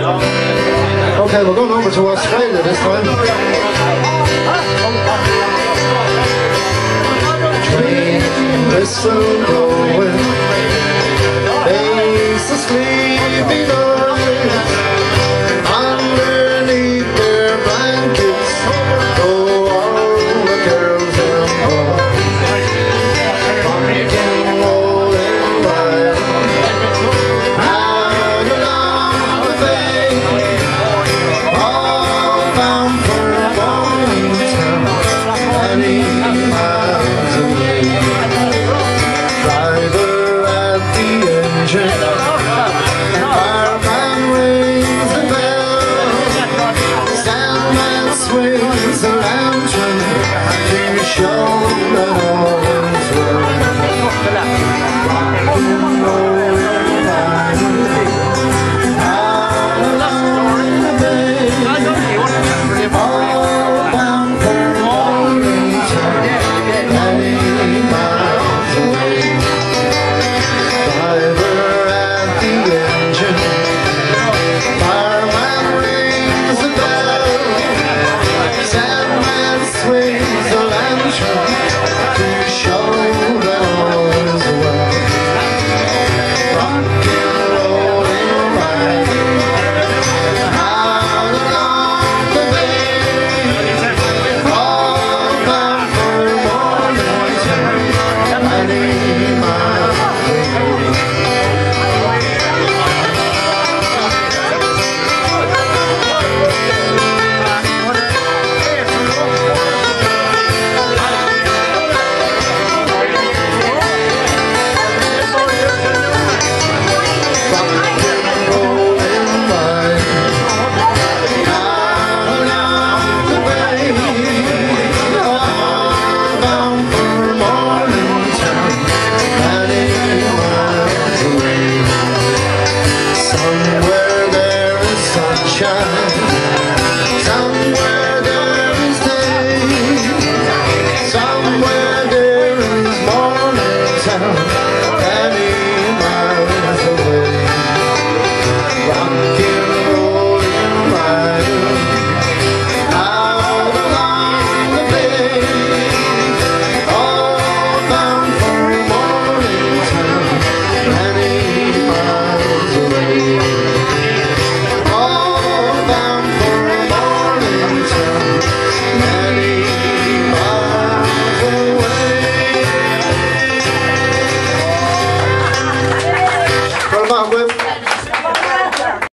Okay, we're going over to Australia this time. Train whistle blowing, face a sleepy noise. Underneath their blankets go all the girls and boys. Rocking, rolling by, out along the bay, all bound for Morningtown, many miles away. Driver at the engine, fireman rings the bell, Sandman swings the lantern to show that all is well. Rock and roll out along the bay, all bound for Morningtown, many miles away. Driver at the engine, fireman rings the bell, Sandman swings the lantern to show that all is well. Rock and rolling right out along the bay, all bound for Morningtown, many miles away. Somewhere there is sunshine,